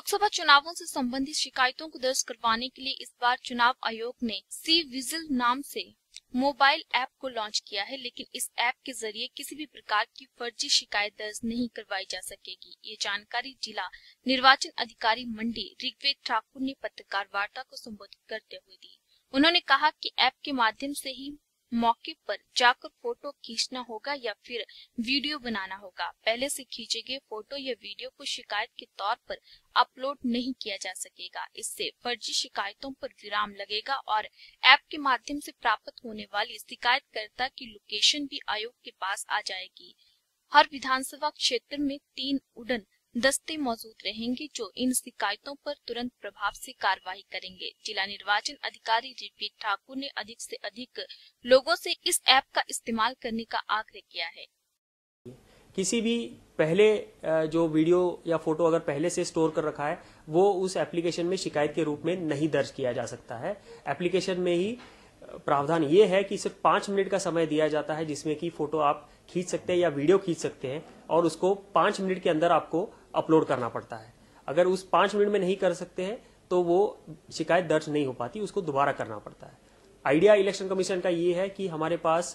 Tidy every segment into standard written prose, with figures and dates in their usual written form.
लोकसभा चुनावों से संबंधित शिकायतों को दर्ज करवाने के लिए इस बार चुनाव आयोग ने सी विजिल नाम से मोबाइल ऐप को लॉन्च किया है, लेकिन इस ऐप के जरिए किसी भी प्रकार की फर्जी शिकायत दर्ज नहीं करवाई जा सकेगी। ये जानकारी जिला निर्वाचन अधिकारी मंडी ऋग्वेद ठाकुर ने पत्रकार वार्ता को संबोधित करते हुए दी। उन्होंने कहा कि ऐप के माध्यम से ही मौके पर जाकर फोटो खींचना होगा या फिर वीडियो बनाना होगा। पहले से खींचे गए फोटो या वीडियो को शिकायत के तौर पर अपलोड नहीं किया जा सकेगा। इससे फर्जी शिकायतों पर विराम लगेगा और ऐप के माध्यम से प्राप्त होने वाली शिकायतकर्ता की लोकेशन भी आयोग के पास आ जाएगी। हर विधानसभा क्षेत्र में 3 उड़न दस्ते मौजूद रहेंगे जो इन शिकायतों पर तुरंत प्रभाव से कार्रवाई करेंगे। जिला निर्वाचन अधिकारी ऋग्वेद ठाकुर ने अधिक से अधिक लोगों से इस ऐप का इस्तेमाल करने का आग्रह किया है। किसी भी पहले जो वीडियो या फोटो अगर पहले से स्टोर कर रखा है वो उस एप्लीकेशन में शिकायत के रूप में नहीं दर्ज किया जा सकता है। एप्लीकेशन में ही प्रावधान ये है कि सिर्फ 5 मिनट का समय दिया जाता है जिसमें कि फोटो आप खींच सकते हैं या वीडियो खींच सकते हैं और उसको 5 मिनट के अंदर आपको अपलोड करना पड़ता है। अगर उस 5 मिनट में नहीं कर सकते हैं तो वो शिकायत दर्ज नहीं हो पाती, उसको दोबारा करना पड़ता है। आइडिया इलेक्शन कमीशन का ये है कि हमारे पास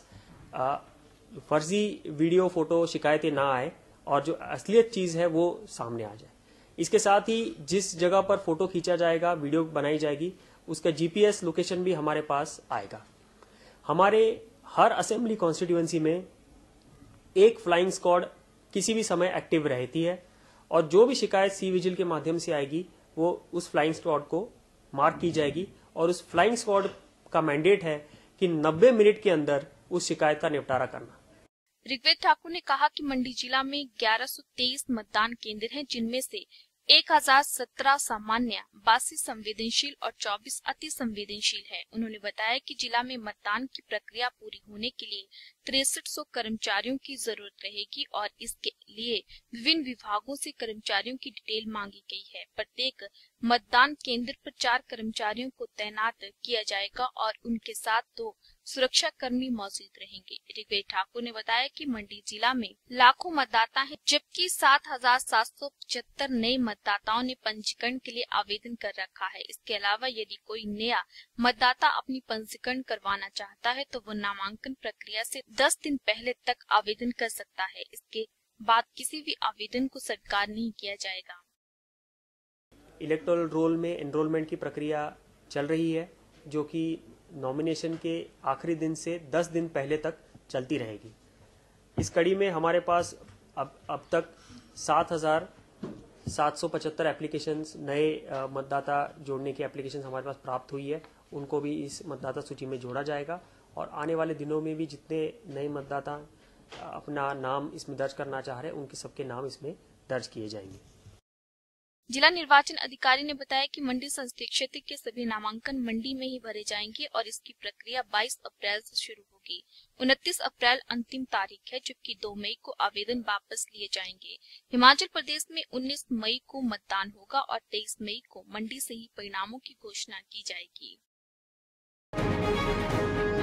फर्जी वीडियो फोटो शिकायतें ना आए और जो असलियत चीज है वो सामने आ जाए। इसके साथ ही जिस जगह पर फोटो खींचा जाएगा, वीडियो बनाई जाएगी, उसका जीपीएस लोकेशन भी हमारे पास आएगा। हमारे हर असेंबली कॉन्स्टिट्यूएंसी में एक फ्लाइंग स्क्वाड किसी भी समय एक्टिव रहती है और जो भी शिकायत सी विजिल के माध्यम से आएगी वो उस फ्लाइंग स्क्वाड को मार्क की जाएगी और उस फ्लाइंग स्क्वाड का मैंडेट है कि 90 मिनट के अंदर उस शिकायत का निपटारा करना। ऋग्वेद ठाकुर ने कहा कि मंडी जिला में 1123 मतदान केंद्र हैं, जिनमें से 1017 सामान्य, 82 संवेदनशील और 24 अति संवेदनशील है। उन्होंने बताया कि जिला में मतदान की प्रक्रिया पूरी होने के लिए 6300 कर्मचारियों की जरूरत रहेगी और इसके लिए विभिन्न विभागों से कर्मचारियों की डिटेल मांगी गई है। प्रत्येक मतदान केंद्र पर 4 कर्मचारियों को तैनात किया जाएगा और उनके साथ 2 सुरक्षा कर्मी मौजूद रहेंगे। ऋग्वेद ठाकुर ने बताया कि मंडी जिला में लाखों मतदाता हैं, जबकि 7775 नए मतदाताओं ने पंजीकरण के लिए आवेदन कर रखा है। इसके अलावा यदि कोई नया मतदाता अपनी पंजीकरण करवाना चाहता है तो वो नामांकन प्रक्रिया से 10 दिन पहले तक आवेदन कर सकता है। इसके बाद किसी भी आवेदन को स्वीकार नहीं किया जाएगा। इलेक्टोरल रोल में एनरोलमेंट की प्रक्रिया चल रही है जो कि नॉमिनेशन के आखिरी दिन से 10 दिन पहले तक चलती रहेगी। इस कड़ी में हमारे पास अब तक 7775 एप्लीकेशंस, नए मतदाता जोड़ने की एप्लीकेशंस हमारे पास प्राप्त हुई है। उनको भी इस मतदाता सूची में जोड़ा जाएगा और आने वाले दिनों में भी जितने नए मतदाता अपना नाम इसमें दर्ज करना चाह रहे हैं उनके सबके नाम इसमें दर्ज किए जाएंगे। जिला निर्वाचन अधिकारी ने बताया कि मंडी संसदीय क्षेत्र के सभी नामांकन मंडी में ही भरे जाएंगे और इसकी प्रक्रिया 22 अप्रैल से शुरू होगी। 29 अप्रैल अंतिम तारीख है, जबकि 2 मई को आवेदन वापस लिए जाएंगे। हिमाचल प्रदेश में 19 मई को मतदान होगा और 23 मई को मंडी से ही परिणामों की घोषणा की जाएगी।